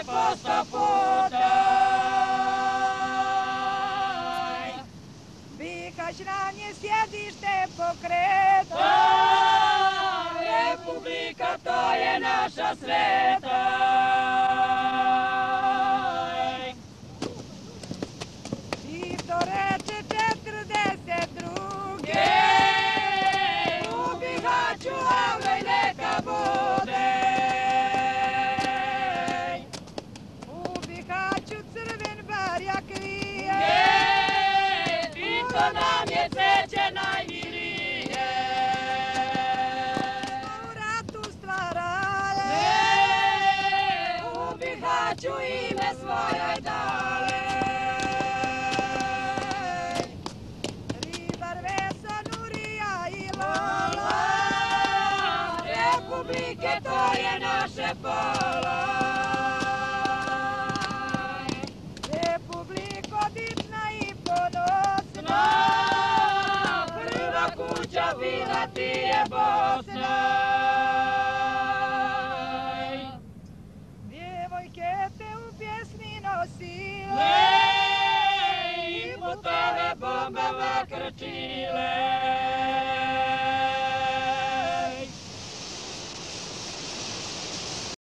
posto puta. Bihać nam je sjedište pokreta, Republika to je naša sveta. I to reče 42. U Bihaću avloj neka bude. U Bihaću crven barjak vije, i to nam je cveće najmilije. U ratu stvarale, u Bihaću ime svoje dale. Ribar Vesa, Nurija i Lola, Republike to je naše pola. Republiko divna i ponosna, prva kuća bila ti je Bosna. Djevojke te u pjesmi nosile, i puteve bombama krčile.